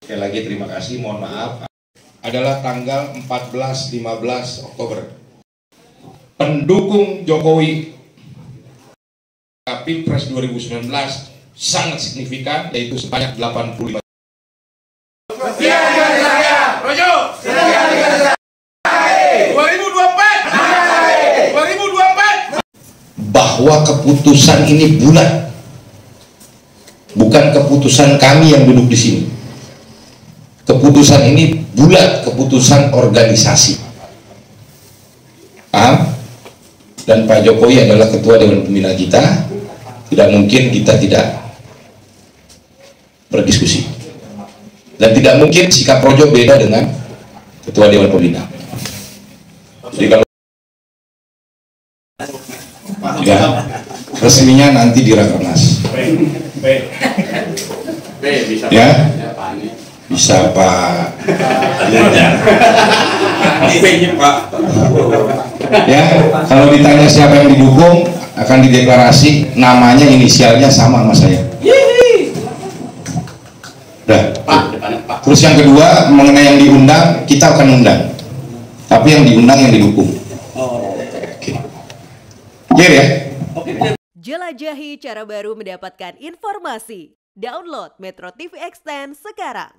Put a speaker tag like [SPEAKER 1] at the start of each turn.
[SPEAKER 1] Sekali lagi terima kasih, mohon maaf. Adalah tanggal 14-15 Oktober. Pendukung Jokowi Pilpres 2019 sangat signifikan, yaitu sebanyak 85. Bahwa keputusan ini bulat, bukan keputusan kami yang duduk di sini. Keputusan ini bulat, keputusan organisasi. Paham? Dan Pak Jokowi adalah ketua Dewan Pembina kita. Tidak mungkin kita tidak berdiskusi. Dan tidak mungkin sikap Projo beda dengan ketua Dewan Pembina. Jadi kalau ya, resminya nanti di Rakernas. Ya, bisa Pak. Ya, kalau ditanya siapa yang didukung, akan dideklarasi, namanya inisialnya sama sama saya. Udah. Terus yang kedua, mengenai yang diundang, kita akan undang. Tapi yang diundang yang didukung. Clear ya?
[SPEAKER 2] Jelajahi cara baru mendapatkan informasi. Download Metro TV Extend sekarang.